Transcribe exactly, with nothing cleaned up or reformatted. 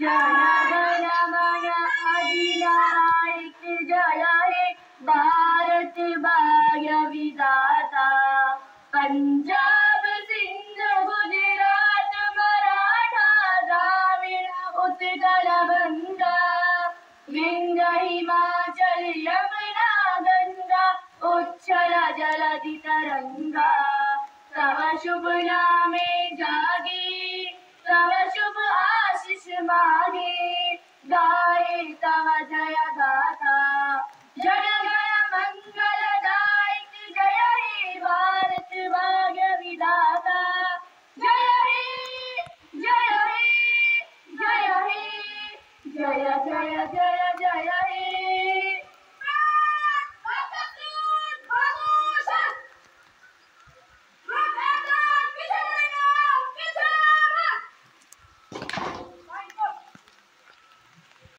जन गण मन अधिनायक जय हे भारत भाग्य विधाता। पंजाब सिंध गुजरात मराठा द्राविड़ उत्कल बंगा, विंध्य हिमाचल यमुना गंगा उच्छल जलधि तरंगा। तव शुभ नामे जागे, तव शुभ आशीष मांगे, गाए तव जय